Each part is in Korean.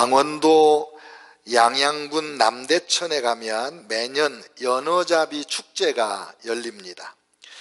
강원도 양양군 남대천에 가면 매년 연어잡이 축제가 열립니다.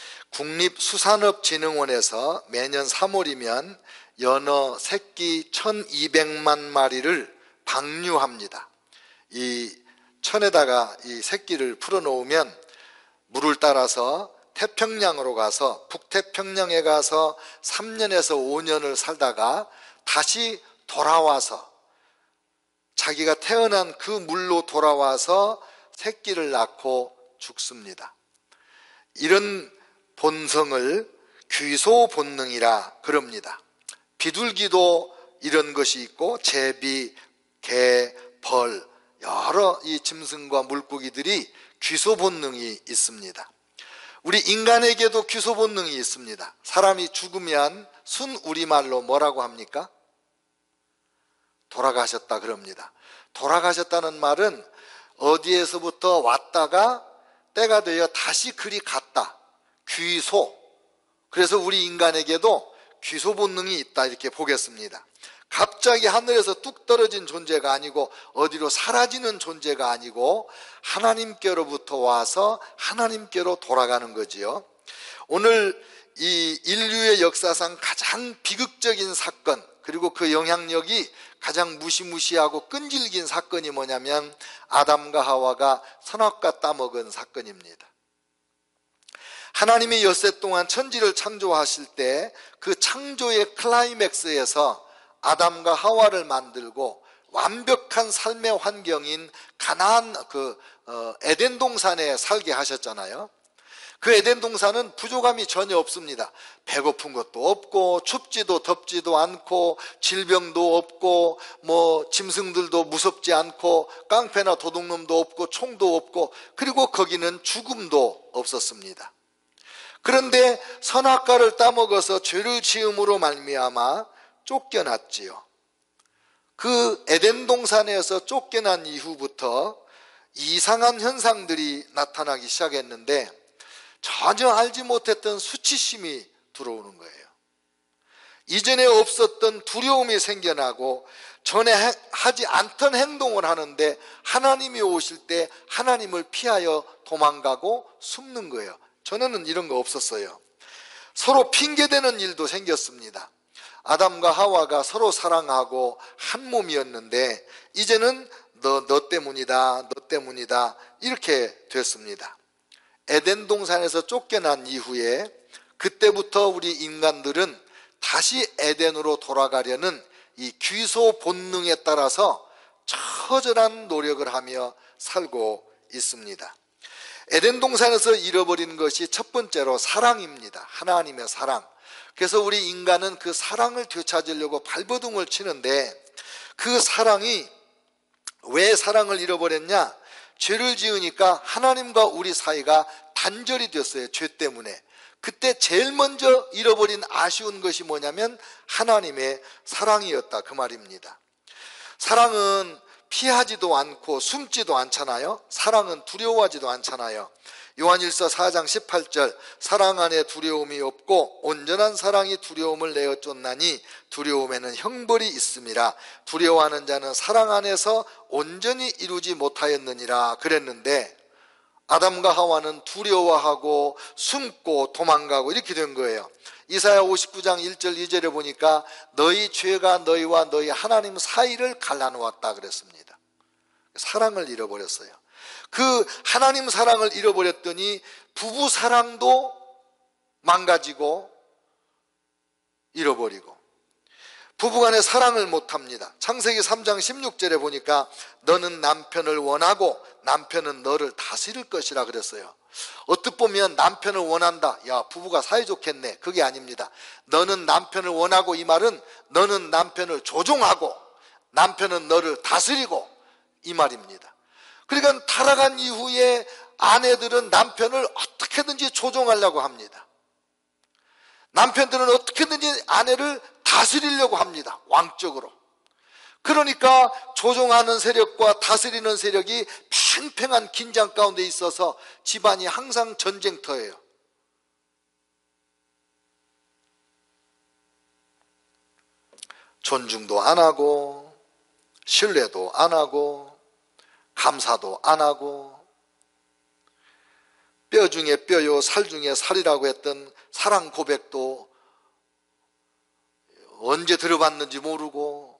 국립수산업진흥원에서 매년 3월이면 연어 새끼 1200만 마리를 방류합니다. 이 천에다가 이 새끼를 풀어놓으면 물을 따라서 태평양으로 가서 북태평양에 가서 3년에서 5년을 살다가 다시 돌아와서 자기가 태어난 그 물로 돌아와서 새끼를 낳고 죽습니다. 이런 본성을 귀소 본능이라 그럽니다. 비둘기도 이런 것이 있고 제비, 개, 벌 여러 이 짐승과 물고기들이 귀소 본능이 있습니다. 우리 인간에게도 귀소 본능이 있습니다. 사람이 죽으면 순 우리말로 뭐라고 합니까? 돌아가셨다 그럽니다. 돌아가셨다는 말은 어디에서부터 왔다가 때가 되어 다시 그리 갔다. 귀소. 그래서 우리 인간에게도 귀소 본능이 있다 이렇게 보겠습니다. 갑자기 하늘에서 뚝 떨어진 존재가 아니고 어디로 사라지는 존재가 아니고 하나님께로부터 와서 하나님께로 돌아가는 거지요. 오늘 이 인류의 역사상 가장 비극적인 사건, 그리고 그 영향력이 가장 무시무시하고 끈질긴 사건이 뭐냐면 아담과 하와가 선악과 따먹은 사건입니다. 하나님이 엿새 동안 천지를 창조하실 때 그 창조의 클라이맥스에서 아담과 하와를 만들고 완벽한 삶의 환경인 가나안 에덴 동산에 살게 하셨잖아요. 그 에덴 동산은 부족함이 전혀 없습니다. 배고픈 것도 없고 춥지도 덥지도 않고 질병도 없고 짐승들도 무섭지 않고 깡패나 도둑놈도 없고 총도 없고 그리고 거기는 죽음도 없었습니다. 그런데 선악과를 따먹어서 죄를 지음으로 말미암아 쫓겨났지요. 그 에덴 동산에서 쫓겨난 이후부터 이상한 현상들이 나타나기 시작했는데 전혀 알지 못했던 수치심이 들어오는 거예요. 이전에 없었던 두려움이 생겨나고 전에 하지 않던 행동을 하는데 하나님이 오실 때 하나님을 피하여 도망가고 숨는 거예요. 전에는 이런 거 없었어요. 서로 핑계대는 일도 생겼습니다. 아담과 하와가 서로 사랑하고 한 몸이었는데 이제는 너 때문이다, 너 때문이다 이렇게 됐습니다. 에덴 동산에서 쫓겨난 이후에 그때부터 우리 인간들은 다시 에덴으로 돌아가려는 이 귀소 본능에 따라서 처절한 노력을 하며 살고 있습니다. 에덴 동산에서 잃어버린 것이 첫 번째로 사랑입니다. 하나님의 사랑. 그래서 우리 인간은 그 사랑을 되찾으려고 발버둥을 치는데 그 사랑이 왜 사랑을 잃어버렸냐? 죄를 지으니까 하나님과 우리 사이가 단절이 됐어요. 죄 때문에. 그때 제일 먼저 잃어버린 아쉬운 것이 뭐냐면 하나님의 사랑이었다 그 말입니다. 사랑은 피하지도 않고 숨지도 않잖아요. 사랑은 두려워하지도 않잖아요. 요한일서 4장 18절 사랑 안에 두려움이 없고 온전한 사랑이 두려움을 내어 쫓나니 두려움에는 형벌이 있음이라. 두려워하는 자는 사랑 안에서 온전히 이루지 못하였느니라 그랬는데 아담과 하와는 두려워하고 숨고 도망가고 이렇게 된 거예요. 이사야 59장 1절 2절에 보니까 너희 죄가 너희와 너희 하나님 사이를 갈라놓았다 그랬습니다. 사랑을 잃어버렸어요. 그 하나님 사랑을 잃어버렸더니 부부 사랑도 망가지고 잃어버리고 부부간의 사랑을 못합니다. 창세기 3장 16절에 보니까 너는 남편을 원하고 남편은 너를 다스릴 것이라 그랬어요. 어떻게 보면 남편을 원한다. 야, 부부가 사이좋겠네. 그게 아닙니다. 너는 남편을 원하고 이 말은 너는 남편을 조종하고 남편은 너를 다스리고 이 말입니다. 그러니까 타락한 이후에 아내들은 남편을 어떻게든지 조종하려고 합니다. 남편들은 어떻게든지 아내를 다스리려고 합니다. 왕적으로. 그러니까 조종하는 세력과 다스리는 세력이 팽팽한 긴장 가운데 있어서 집안이 항상 전쟁터예요. 존중도 안 하고 신뢰도 안 하고 감사도 안 하고 뼈 중에 뼈요 살 중에 살이라고 했던 사랑 고백도 언제 들어봤는지 모르고,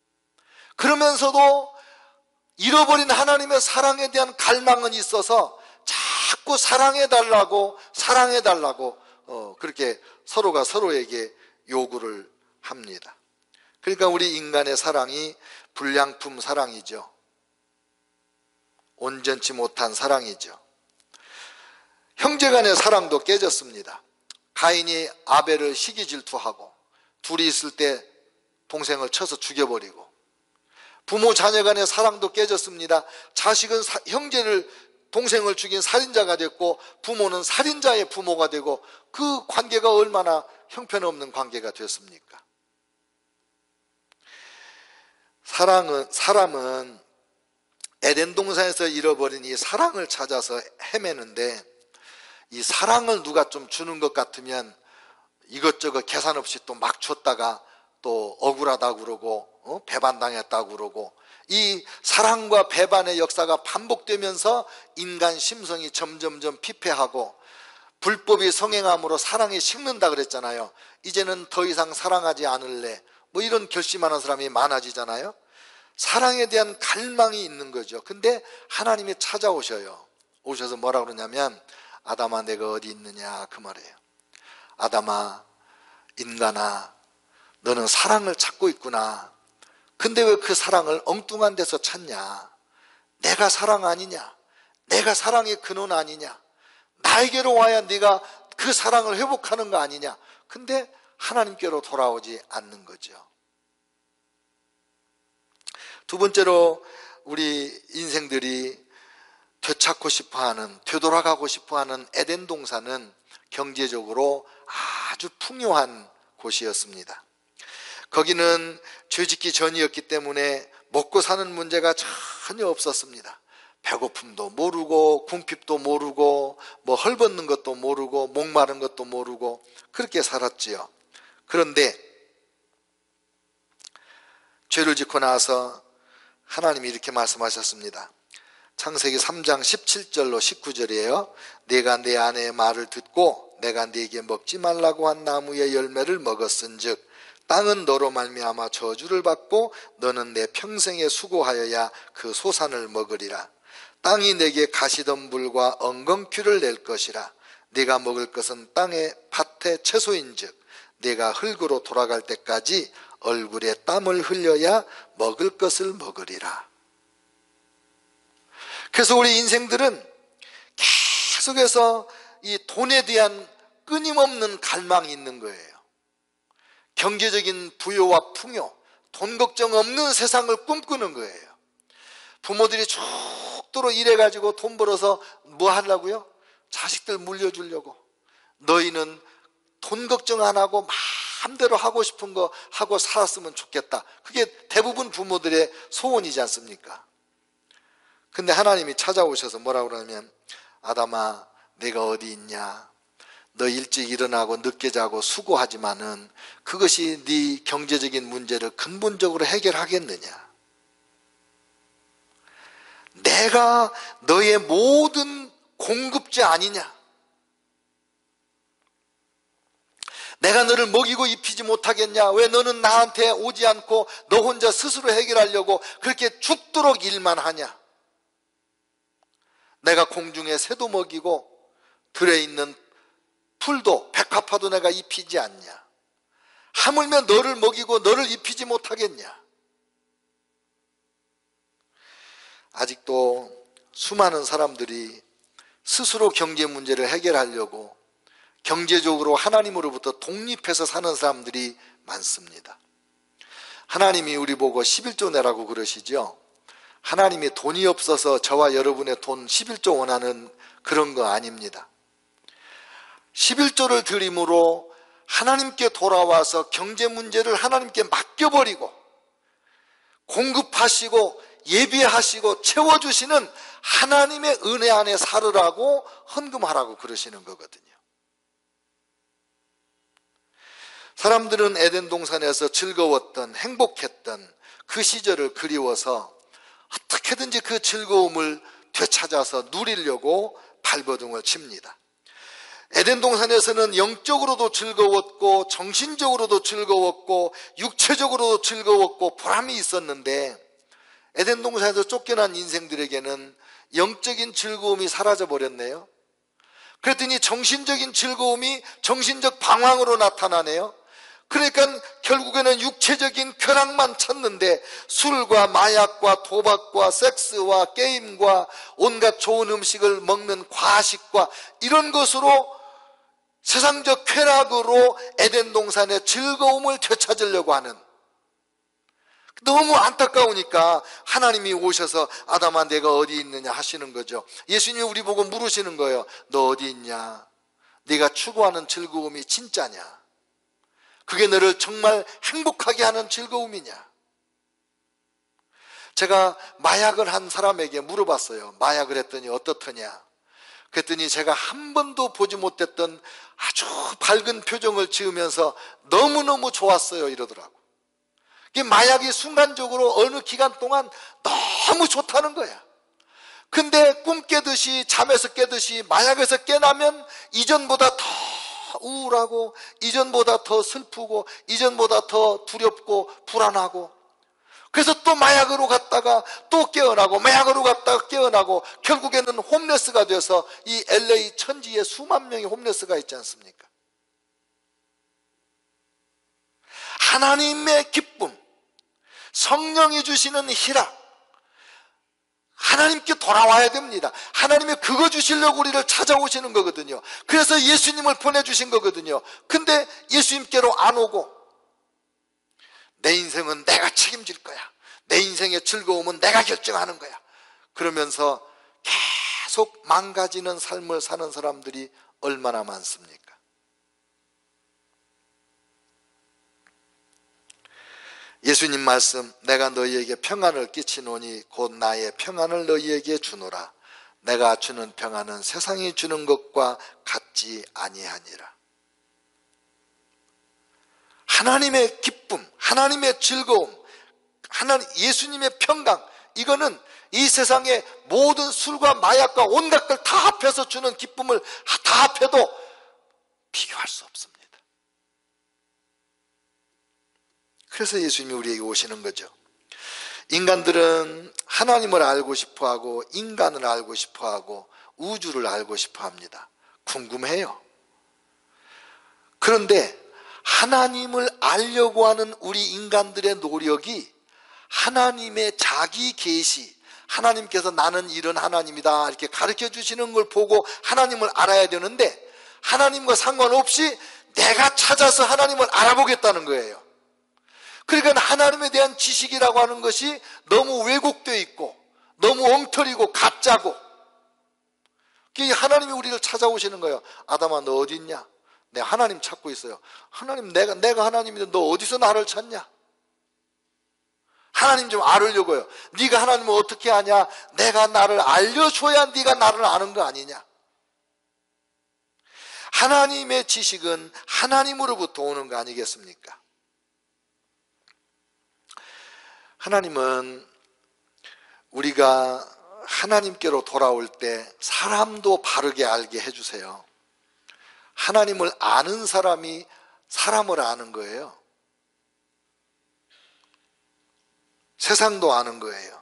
그러면서도 잃어버린 하나님의 사랑에 대한 갈망은 있어서 자꾸 사랑해달라고 그렇게 서로가 서로에게 요구를 합니다. 그러니까 우리 인간의 사랑이 불량품 사랑이죠. 온전치 못한 사랑이죠. 형제간의 사랑도 깨졌습니다. 가인이 아벨을 시기 질투하고 둘이 있을 때 동생을 쳐서 죽여버리고, 부모 자녀 간의 사랑도 깨졌습니다. 자식은 동생을 죽인 살인자가 됐고 부모는 살인자의 부모가 되고, 그 관계가 얼마나 형편없는 관계가 됐습니까? 사람은 에덴 동산에서 잃어버린 이 사랑을 찾아서 헤매는데, 이 사랑을 누가 좀 주는 것 같으면 이것저것 계산 없이 또 막 줬다가 또 억울하다고 그러고 배반당했다고 그러고, 이 사랑과 배반의 역사가 반복되면서 인간 심성이 점점점 피폐하고 불법이 성행함으로 사랑이 식는다 그랬잖아요. 이제는 더 이상 사랑하지 않을래, 뭐 이런 결심하는 사람이 많아지잖아요. 사랑에 대한 갈망이 있는 거죠. 근데 하나님이 찾아오셔요. 오셔서 뭐라 그러냐면, 아담아 내가 어디 있느냐 그 말이에요. 아담아, 인간아, 너는 사랑을 찾고 있구나. 근데 왜 그 사랑을 엉뚱한 데서 찾냐? 내가 사랑 아니냐? 내가 사랑의 근원 아니냐? 나에게로 와야 네가 그 사랑을 회복하는 거 아니냐? 근데 하나님께로 돌아오지 않는 거죠. 두 번째로 우리 인생들이 되찾고 싶어하는, 되돌아가고 싶어하는 에덴 동산은 경제적으로 아주 풍요한 곳이었습니다. 거기는 죄짓기 전이었기 때문에 먹고 사는 문제가 전혀 없었습니다. 배고픔도 모르고 궁핍도 모르고 뭐 헐벗는 것도 모르고 목마른 것도 모르고 그렇게 살았지요. 그런데 죄를 짓고 나서 하나님이 이렇게 말씀하셨습니다. 창세기 3장 17절로 19절이에요. 내가 내 아내의 말을 듣고 내가 네게 먹지 말라고 한 나무의 열매를 먹었은즉 땅은 너로 말미암아 저주를 받고 너는 내 평생에 수고하여야 그 소산을 먹으리라. 땅이 내게 가시덤불과 엉겅퀴를 낼 것이라. 네가 먹을 것은 땅의 밭의 채소인즉 네가 흙으로 돌아갈 때까지 얼굴에 땀을 흘려야 먹을 것을 먹으리라. 그래서 우리 인생들은 계속해서 이 돈에 대한 끊임없는 갈망이 있는 거예요. 경제적인 부여와 풍요, 돈 걱정 없는 세상을 꿈꾸는 거예요. 부모들이 죽도록 일해가지고 돈 벌어서 뭐 하려고요? 자식들 물려주려고. 너희는 돈 걱정 안 하고 마음대로 하고 싶은 거 하고 살았으면 좋겠다. 그게 대부분 부모들의 소원이지 않습니까? 근데 하나님이 찾아오셔서 뭐라고 그러냐면, 아담아 내가 어디 있냐? 너 일찍 일어나고 늦게 자고 수고하지만은 그것이 네 경제적인 문제를 근본적으로 해결하겠느냐? 내가 너의 모든 공급자 아니냐? 내가 너를 먹이고 입히지 못하겠냐? 왜 너는 나한테 오지 않고 너 혼자 스스로 해결하려고 그렇게 죽도록 일만 하냐? 내가 공중에 새도 먹이고 들에 있는 풀도 백합화도 내가 입히지 않냐? 하물며 너를 먹이고 너를 입히지 못하겠냐? 아직도 수많은 사람들이 스스로 경제 문제를 해결하려고 경제적으로 하나님으로부터 독립해서 사는 사람들이 많습니다. 하나님이 우리 보고 11조 내라고 그러시죠. 하나님이 돈이 없어서 저와 여러분의 돈 11조 원하는 그런 거 아닙니다. 11조를 드림으로 하나님께 돌아와서 경제 문제를 하나님께 맡겨버리고 공급하시고 예비하시고 채워주시는 하나님의 은혜 안에 살으라고 헌금하라고 그러시는 거거든요. 사람들은 에덴 동산에서 즐거웠던, 행복했던 그 시절을 그리워서 어떻게든지 그 즐거움을 되찾아서 누리려고 발버둥을 칩니다. 에덴 동산에서는 영적으로도 즐거웠고 정신적으로도 즐거웠고 육체적으로도 즐거웠고 보람이 있었는데, 에덴 동산에서 쫓겨난 인생들에게는 영적인 즐거움이 사라져 버렸네요. 그랬더니 정신적인 즐거움이 정신적 방황으로 나타나네요. 그러니까 결국에는 육체적인 쾌락만 찾는데, 술과 마약과 도박과 섹스와 게임과 온갖 좋은 음식을 먹는 과식과 이런 것으로, 세상적 쾌락으로 에덴 동산의 즐거움을 되찾으려고 하는, 너무 안타까우니까 하나님이 오셔서 아담아 내가 어디 있느냐 하시는 거죠. 예수님이 우리 보고 물으시는 거예요. 너 어디 있냐? 네가 추구하는 즐거움이 진짜냐? 그게 너를 정말 행복하게 하는 즐거움이냐? 제가 마약을 한 사람에게 물어봤어요. 마약을 했더니 어떻더냐? 그랬더니 제가 한 번도 보지 못했던 아주 밝은 표정을 지으면서 너무너무 좋았어요 이러더라고. 마약이 순간적으로 어느 기간 동안 너무 좋다는 거야. 근데 꿈 깨듯이, 잠에서 깨듯이 마약에서 깨나면 이전보다 더 우울하고, 이전보다 더 슬프고, 이전보다 더 두렵고 불안하고, 그래서 또 마약으로 갔다가 또 깨어나고, 마약으로 갔다가 깨어나고, 결국에는 홈레스가 돼서 이 LA 천지에 수만 명의 홈레스가 있지 않습니까? 하나님의 기쁨, 성령이 주시는 희락, 하나님께 돌아와야 됩니다. 하나님이 그거 주시려고 우리를 찾아오시는 거거든요. 그래서 예수님을 보내주신 거거든요. 근데 예수님께로 안 오고, 내 인생은 내가 책임질 거야, 내 인생의 즐거움은 내가 결정하는 거야, 그러면서 계속 망가지는 삶을 사는 사람들이 얼마나 많습니까? 예수님 말씀, 내가 너희에게 평안을 끼치노니 곧 나의 평안을 너희에게 주노라. 내가 주는 평안은 세상이 주는 것과 같지 아니하니라. 하나님의 기쁨, 하나님의 즐거움, 예수님의 평강, 이거는 이 세상의 모든 술과 마약과 온갖 걸 다 합해서 주는 기쁨을 다 합해도 비교할 수 없습니다. 그래서 예수님이 우리에게 오시는 거죠. 인간들은 하나님을 알고 싶어하고, 인간을 알고 싶어하고, 우주를 알고 싶어합니다. 궁금해요. 그런데 하나님을 알려고 하는 우리 인간들의 노력이 하나님의 자기 계시, 하나님께서 나는 이런 하나님이다 이렇게 가르쳐 주시는 걸 보고 하나님을 알아야 되는데, 하나님과 상관없이 내가 찾아서 하나님을 알아보겠다는 거예요. 그러니까 하나님에 대한 지식이라고 하는 것이 너무 왜곡되어 있고, 너무 엉터리고 가짜고, 하나님이 우리를 찾아오시는 거예요. 아담아 너 어디 있냐? 내가 하나님 찾고 있어요. 하나님, 내가 하나님인데 너 어디서 나를 찾냐? 하나님 좀 알으려고요. 네가 하나님을 어떻게 아냐? 내가 나를 알려줘야 네가 나를 아는 거 아니냐? 하나님의 지식은 하나님으로부터 오는 거 아니겠습니까? 하나님은 우리가 하나님께로 돌아올 때 사람도 바르게 알게 해주세요. 하나님을 아는 사람이 사람을 아는 거예요. 세상도 아는 거예요.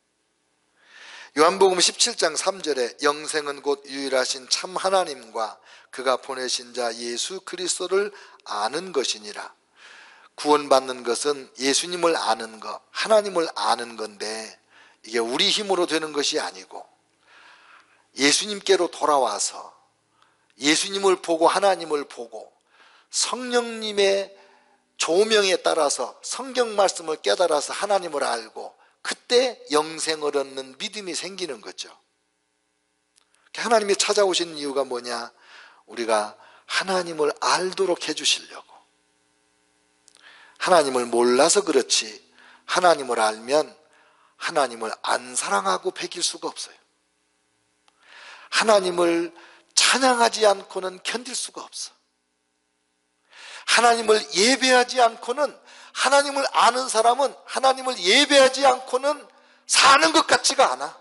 요한복음 17장 3절에 영생은 곧 유일하신 참 하나님과 그가 보내신 자 예수 그리스도를 아는 것이니라. 구원받는 것은 예수님을 아는 것, 하나님을 아는 건데, 이게 우리 힘으로 되는 것이 아니고 예수님께로 돌아와서 예수님을 보고 하나님을 보고 성령님의 조명에 따라서 성경 말씀을 깨달아서 하나님을 알고, 그때 영생을 얻는 믿음이 생기는 거죠. 하나님이 찾아오시는 이유가 뭐냐? 우리가 하나님을 알도록 해주시려고. 하나님을 몰라서 그렇지, 하나님을 알면 하나님을 안 사랑하고 배길 수가 없어요. 하나님을 찬양하지 않고는 견딜 수가 없어. 하나님을 예배하지 않고는, 하나님을 아는 사람은 하나님을 예배하지 않고는 사는 것 같지가 않아.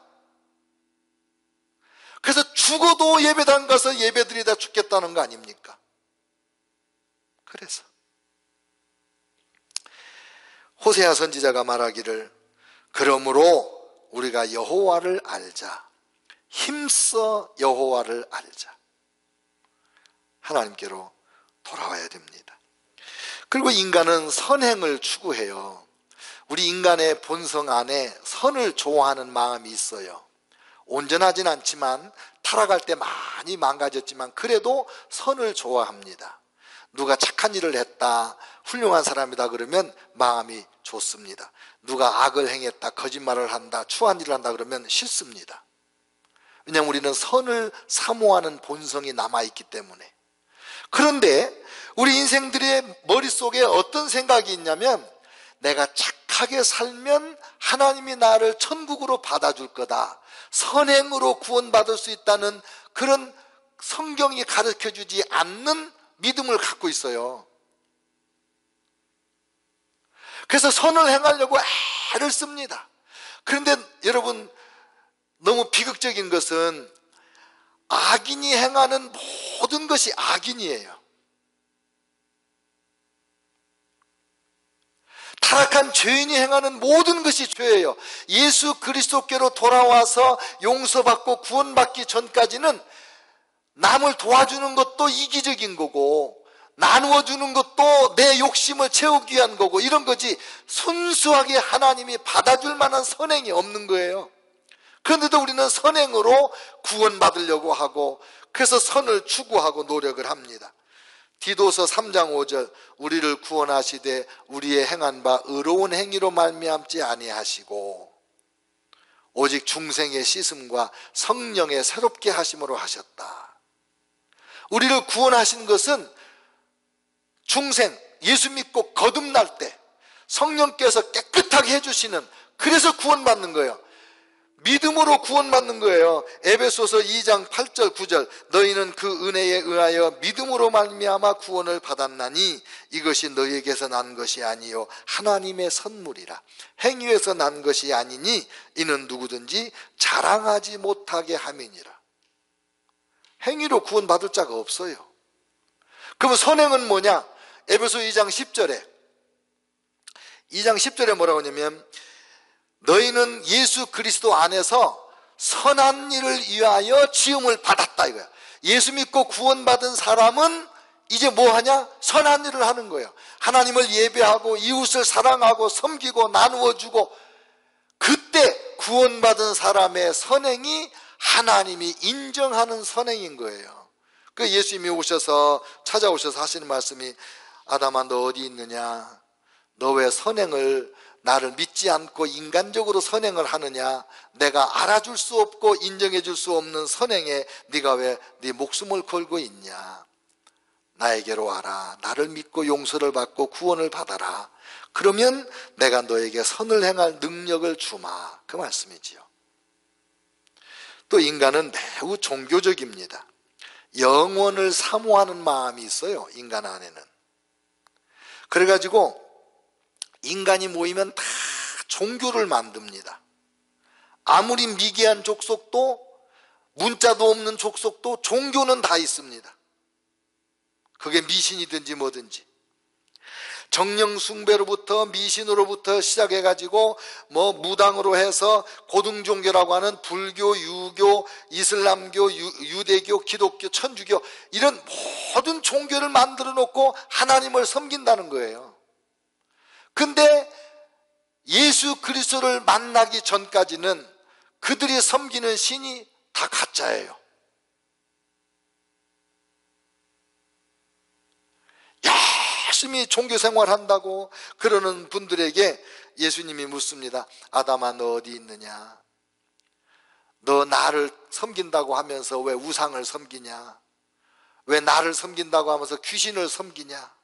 그래서 죽어도 예배당 가서 예배드리다 죽겠다는 거 아닙니까? 그래서 호세아 선지자가 말하기를, 그러므로 우리가 여호와를 알자, 힘써 여호와를 알자. 하나님께로 돌아와야 됩니다. 그리고 인간은 선행을 추구해요. 우리 인간의 본성 안에 선을 좋아하는 마음이 있어요. 온전하진 않지만, 타락할 때 많이 망가졌지만 그래도 선을 좋아합니다. 누가 착한 일을 했다, 훌륭한 사람이다 그러면 마음이 좋습니다. 누가 악을 행했다, 거짓말을 한다, 추한 일을 한다 그러면 싫습니다. 왜냐하면 우리는 선을 사모하는 본성이 남아있기 때문에. 그런데 우리 인생들의 머릿속에 어떤 생각이 있냐면, 내가 착하게 살면 하나님이 나를 천국으로 받아줄 거다, 선행으로 구원받을 수 있다는 그런 성경이 가르쳐주지 않는 믿음을 갖고 있어요. 그래서 선을 행하려고 애를 씁니다. 그런데 여러분, 너무 비극적인 것은 악인이 행하는 모든 것이 악인이에요. 타락한 죄인이 행하는 모든 것이 죄예요. 예수 그리스도께로 돌아와서 용서받고 구원받기 전까지는 남을 도와주는 것도 이기적인 거고, 나누어 주는 것도 내 욕심을 채우기 위한 거고, 이런 거지 순수하게 하나님이 받아줄 만한 선행이 없는 거예요. 그런데도 우리는 선행으로 구원받으려고 하고, 그래서 선을 추구하고 노력을 합니다. 디도서 3장 5절, 우리를 구원하시되 우리의 행한 바 의로운 행위로 말미암지 아니하시고 오직 중생의 씻음과 성령의 새롭게 하심으로 하셨다. 우리를 구원하신 것은 중생, 예수 믿고 거듭날 때 성령께서 깨끗하게 해주시는, 그래서 구원받는 거예요. 믿음으로 구원받는 거예요. 에베소서 2장 8절 9절, 너희는 그 은혜에 의하여 믿음으로 말미암아 구원을 받았나니 이것이 너희에게서 난 것이 아니요 하나님의 선물이라. 행위에서 난 것이 아니니 이는 누구든지 자랑하지 못하게 함이니라. 행위로 구원받을 자가 없어요. 그러면 선행은 뭐냐? 에베소 2장 10절에 뭐라고 하냐면, 너희는 예수 그리스도 안에서 선한 일을 위하여 지음을 받았다 이거야. 예수 믿고 구원받은 사람은 이제 뭐 하냐? 선한 일을 하는 거예요. 하나님을 예배하고 이웃을 사랑하고 섬기고 나누어 주고, 그때 구원받은 사람의 선행이 하나님이 인정하는 선행인 거예요. 그 예수님이 찾아오셔서 하시는 말씀이, 아담아 너 어디 있느냐? 너 왜 선행을, 나를 믿지 않고 인간적으로 선행을 하느냐? 내가 알아줄 수 없고 인정해 줄 수 없는 선행에 네가 왜 네 목숨을 걸고 있냐? 나에게로 와라. 나를 믿고 용서를 받고 구원을 받아라. 그러면 내가 너에게 선을 행할 능력을 주마. 그 말씀이지요. 또 인간은 매우 종교적입니다. 영원을 사모하는 마음이 있어요, 인간 안에는. 그래가지고 인간이 모이면 다 종교를 만듭니다. 아무리 미개한 족속도, 문자도 없는 족속도 종교는 다 있습니다. 그게 미신이든지 뭐든지. 정령 숭배로부터 미신으로부터 시작해가지고 뭐 무당으로 해서 고등종교라고 하는 불교, 유교, 이슬람교, 유대교, 기독교, 천주교, 이런 모든 종교를 만들어 놓고 하나님을 섬긴다는 거예요. 근데 예수 그리스도를 만나기 전까지는 그들이 섬기는 신이 다 가짜예요. 열심히 종교 생활한다고 그러는 분들에게 예수님이 묻습니다. 아담아 너 어디 있느냐? 너 나를 섬긴다고 하면서 왜 우상을 섬기냐? 왜 나를 섬긴다고 하면서 귀신을 섬기냐?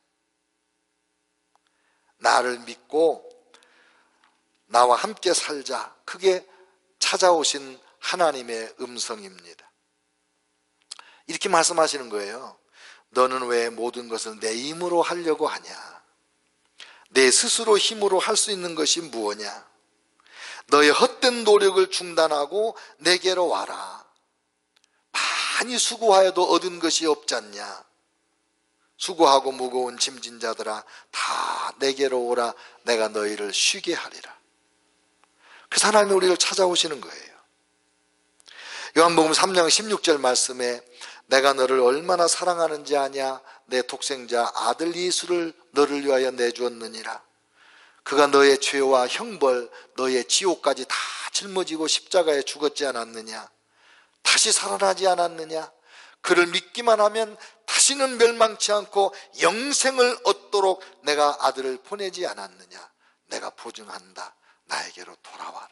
나를 믿고 나와 함께 살자. 그게 찾아오신 하나님의 음성입니다. 이렇게 말씀하시는 거예요. 너는 왜 모든 것을 내 힘으로 하려고 하냐? 내 스스로 힘으로 할 수 있는 것이 무엇냐? 너의 헛된 노력을 중단하고 내게로 와라. 많이 수고하여도 얻은 것이 없잖냐? 수고하고 무거운 짐진 자들아 다 내게로 오라. 내가 너희를 쉬게 하리라. 그래서 하나님이 우리를 찾아오시는 거예요. 요한복음 3장 16절 말씀에 내가 너를 얼마나 사랑하는지 아냐? 내 독생자 아들 예수를 너를 위하여 내주었느니라. 그가 너의 죄와 형벌, 너의 지옥까지 다 짊어지고 십자가에 죽었지 않았느냐? 다시 살아나지 않았느냐? 그를 믿기만 하면 다시는 멸망치 않고 영생을 얻도록 내가 아들을 보내지 않았느냐? 내가 보증한다. 나에게로 돌아와라.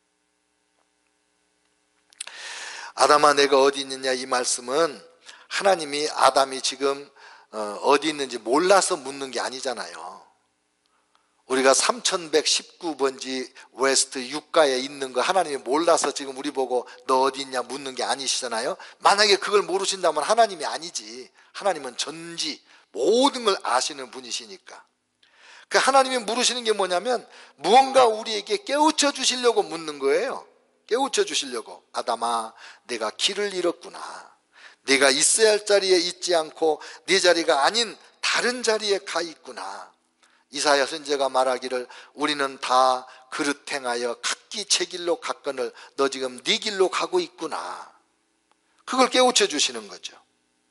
아담아 내가 어디 있느냐? 이 말씀은 하나님이 아담이 지금 어디 있는지 몰라서 묻는 게 아니잖아요. 우리가 3119번지 웨스트 육가에 있는 거 하나님이 몰라서 지금 우리 보고 너 어디 있냐 묻는 게 아니시잖아요. 만약에 그걸 모르신다면 하나님이 아니지. 하나님은 전지 모든 걸 아시는 분이시니까. 그 하나님이 물으시는 게 뭐냐면 무언가 우리에게 깨우쳐 주시려고 묻는 거예요. 깨우쳐 주시려고. 아담아 내가 길을 잃었구나. 네가 있어야 할 자리에 있지 않고 네 자리가 아닌 다른 자리에 가 있구나. 이사야 선지자가 말하기를 우리는 다 그릇 행하여 각기 제 길로 갔거늘 너 지금 네 길로 가고 있구나. 그걸 깨우쳐 주시는 거죠.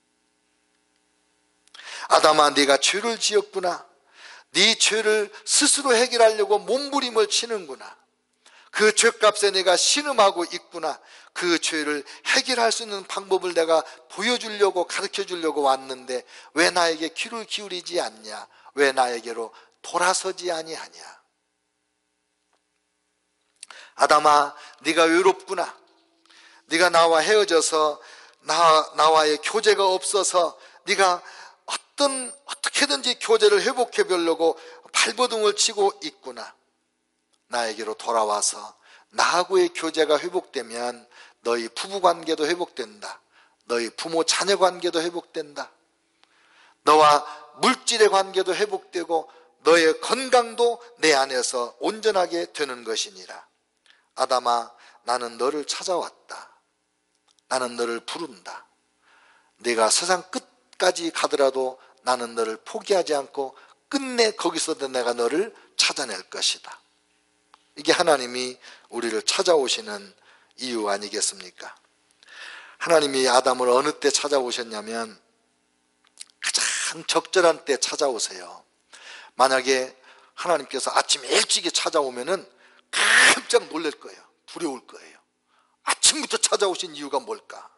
아담아 네가 죄를 지었구나. 네 죄를 스스로 해결하려고 몸부림을 치는구나. 그 죄값에 내가 신음하고 있구나. 그 죄를 해결할 수 있는 방법을 내가 보여주려고 가르쳐주려고 왔는데 왜 나에게 귀를 기울이지 않냐? 왜 나에게로 돌아서지 아니하냐? 아담아 네가 외롭구나. 네가 나와 헤어져서 나와의 교제가 없어서 네가 어떻게든지 교제를 회복해 보려고 발버둥을 치고 있구나. 나에게로 돌아와서 나하고의 교제가 회복되면 너희 부부관계도 회복된다. 너희 부모 자녀 관계도 회복된다. 너와 물질의 관계도 회복되고 너의 건강도 내 안에서 온전하게 되는 것이니라. 아담아 나는 너를 찾아왔다. 나는 너를 부른다. 네가 세상 끝까지 가더라도 나는 너를 포기하지 않고 끝내 거기서도 내가 너를 찾아낼 것이다. 이게 하나님이 우리를 찾아오시는 이유 아니겠습니까? 하나님이 아담을 어느 때 찾아오셨냐면 가장 적절한 때 찾아오세요. 만약에 하나님께서 아침 일찍이 찾아오면은 깜짝 놀랄 거예요. 두려울 거예요. 아침부터 찾아오신 이유가 뭘까?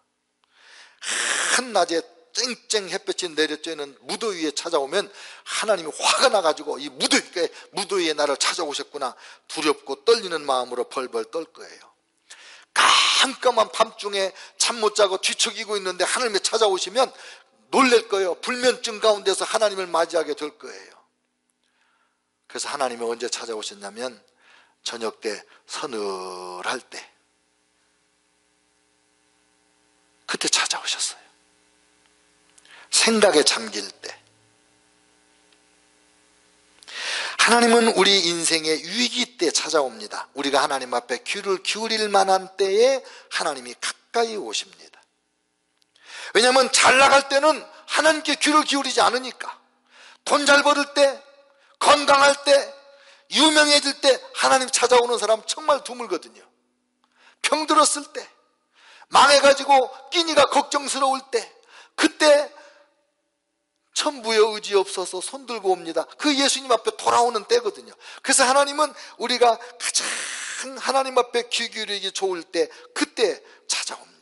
한낮에 쨍쨍 햇볕이 내려쬐는 무더위에 찾아오면 하나님이 화가 나가지고 이 무더위에 나를 찾아오셨구나 두렵고 떨리는 마음으로 벌벌 떨 거예요. 깜깜한 밤중에 잠 못 자고 뒤척이고 있는데 하나님이 찾아오시면 놀랄 거예요. 불면증 가운데서 하나님을 맞이하게 될 거예요. 그래서 하나님이 언제 찾아오셨냐면 저녁 때 서늘할 때 그때 찾아오셨어요. 생각에 잠길 때. 하나님은 우리 인생의 위기 때 찾아옵니다. 우리가 하나님 앞에 귀를 기울일 만한 때에 하나님이 가까이 오십니다. 왜냐하면 잘 나갈 때는 하나님께 귀를 기울이지 않으니까. 돈 잘 벌을 때, 건강할 때, 유명해질 때 하나님 찾아오는 사람 정말 드물거든요. 병들었을 때, 망해가지고 끼니가 걱정스러울 때, 그때 천부의 의지 없어서 손들고 옵니다. 그 예수님 앞에 돌아오는 때거든요. 그래서 하나님은 우리가 가장 하나님 앞에 귀 기울이기 좋을 때 그때 찾아옵니다.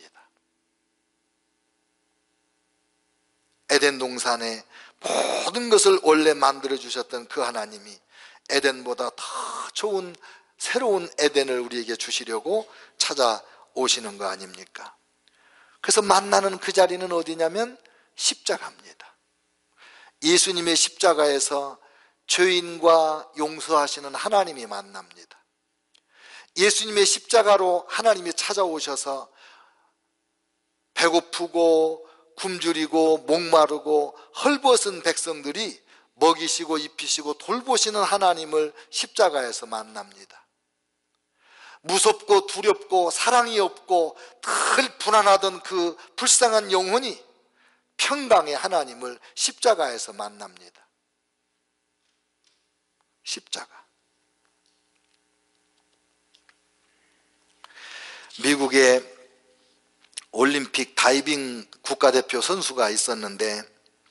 에덴 동산에 모든 것을 원래 만들어 주셨던 그 하나님이 에덴보다 더 좋은 새로운 에덴을 우리에게 주시려고 찾아오시는 거 아닙니까? 그래서 만나는 그 자리는 어디냐면 십자가입니다. 예수님의 십자가에서 죄인과 용서하시는 하나님이 만납니다. 예수님의 십자가로 하나님이 찾아오셔서 배고프고 굶주리고 목마르고 헐벗은 백성들이 먹이시고 입히시고 돌보시는 하나님을 십자가에서 만납니다. 무섭고 두렵고 사랑이 없고 늘 불안하던 그 불쌍한 영혼이 평강의 하나님을 십자가에서 만납니다. 십자가. 미국의 올림픽 다이빙 국가대표 선수가 있었는데,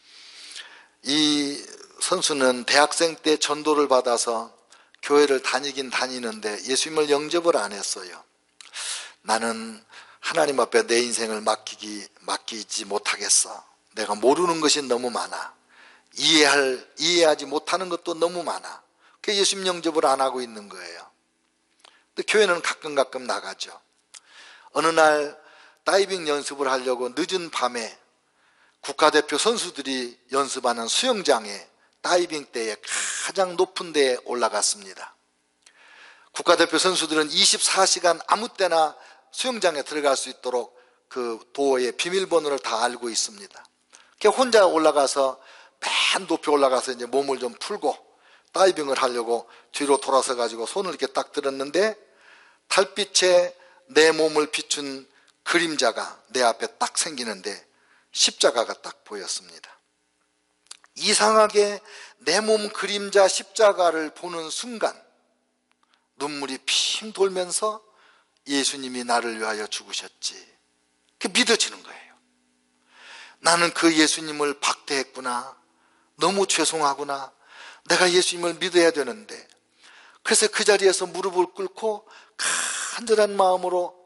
이 선수는 대학생 때 전도를 받아서 교회를 다니긴 다니는데 예수님을 영접을 안 했어요. 나는 하나님 앞에 내 인생을 맡기지 못하겠어. 내가 모르는 것이 너무 많아. 이해하지 못하는 것도 너무 많아. 그래서 예수님 영접을 안 하고 있는 거예요. 근데 교회는 가끔 나가죠. 어느 날 다이빙 연습을 하려고 늦은 밤에 국가대표 선수들이 연습하는 수영장에 다이빙 대에 가장 높은 데에 올라갔습니다. 국가대표 선수들은 24시간 아무 때나 수영장에 들어갈 수 있도록 그 도어의 비밀번호를 다 알고 있습니다. 혼자 올라가서 맨 높이 올라가서 이제 몸을 좀 풀고 다이빙을 하려고 뒤로 돌아서 가지고 손을 이렇게 딱 들었는데, 달빛에 내 몸을 비춘 그림자가 내 앞에 딱 생기는데 십자가가 딱 보였습니다. 이상하게 내 몸 그림자 십자가를 보는 순간 눈물이 핑 돌면서 예수님이 나를 위하여 죽으셨지, 그게 믿어지는 거예요. 나는 그 예수님을 박대했구나. 너무 죄송하구나. 내가 예수님을 믿어야 되는데. 그래서 그 자리에서 무릎을 꿇고 간절한 마음으로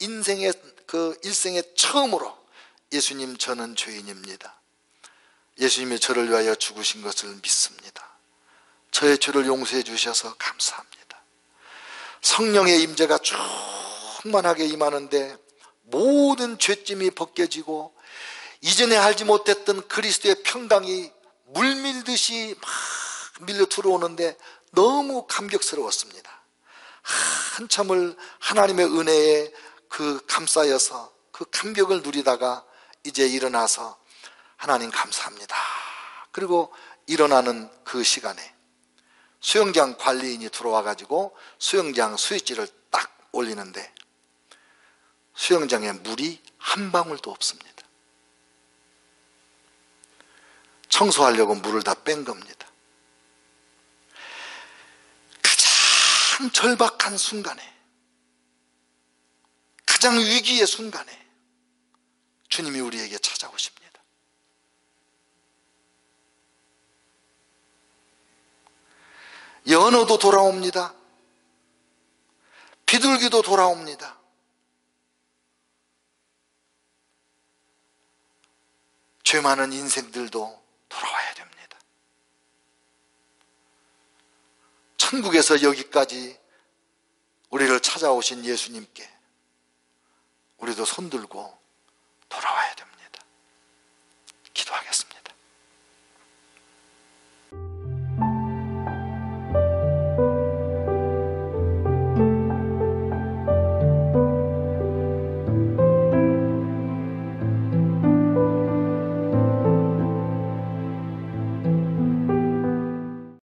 일생의 처음으로 예수님, 저는 죄인입니다. 예수님이 저를 위하여 죽으신 것을 믿습니다. 저의 죄를 용서해 주셔서 감사합니다. 성령의 임재가 충만하게 임하는데 모든 죄짐이 벗겨지고 이전에 알지 못했던 그리스도의 평강이 물밀듯이 막 밀려 들어오는데 너무 감격스러웠습니다. 한참을 하나님의 은혜에 감싸여서 그 감격을 누리다가 이제 일어나서 하나님 감사합니다. 그리고 일어나는 그 시간에 수영장 관리인이 들어와 가지고 수영장 스위치를 딱 올리는데 수영장에 물이 한 방울도 없습니다. 청소하려고 물을 다 뺀 겁니다. 가장 절박한 순간에, 가장 위기의 순간에 주님이 우리에게 찾아오십니다. 연어도 돌아옵니다. 비둘기도 돌아옵니다. 죄 많은 인생들도 돌아와야 됩니다. 천국에서 여기까지 우리를 찾아오신 예수님께 우리도 손들고